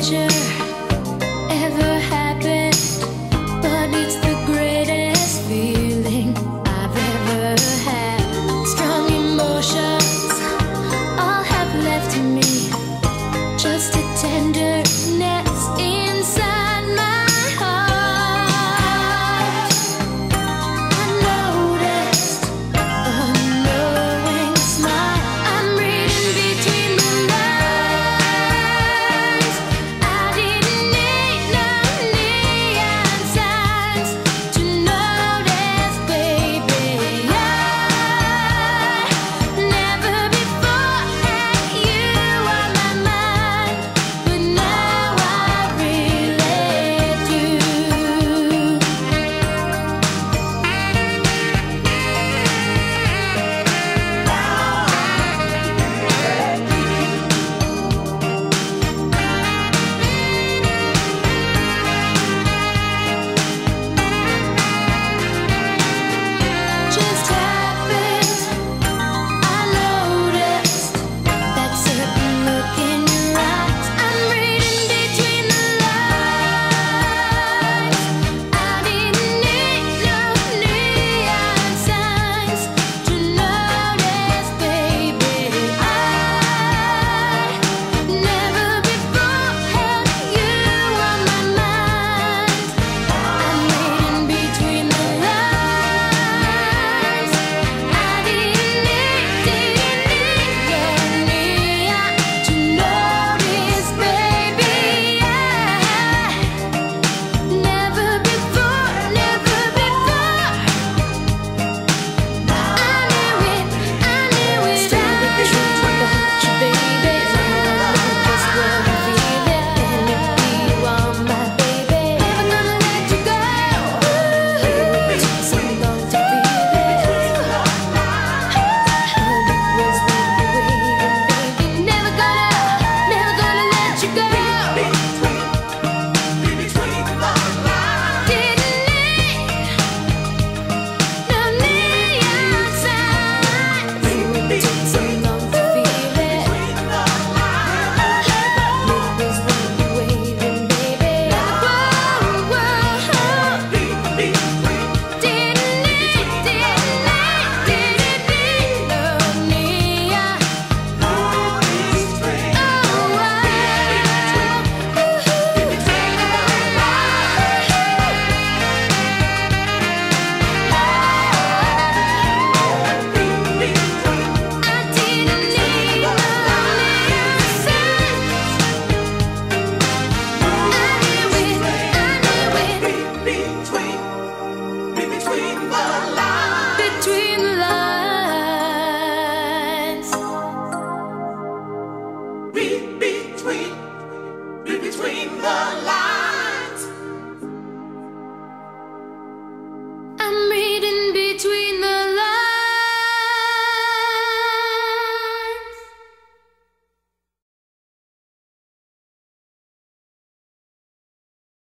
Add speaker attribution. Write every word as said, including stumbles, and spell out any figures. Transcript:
Speaker 1: adventure ever happened, but it's the greatest feeling I've ever had. Strong emotions all have left me, just a tenderness inside my heart. I noticed a knowing smile. I'm reading between the lines. I didn't need no neon signs to notice, baby. I never before had you on my mind, but now I really do. Just happened, I noticed that certain look in your eyes. I'm reading between the lines. I didn't need no neon signs to notice, baby. I never before had you on my mind. I'm reading between the lines. I didn't need, didn't need no neon to notice, baby. I never before, never before. I knew it, I knew it. Stay with the truth when I hurt you, baby. Just what I'm feeling, and if you are my baby, never gonna let you go. It took so long to feel it. All it was we were waiting, baby. Never gonna, never gonna let you go.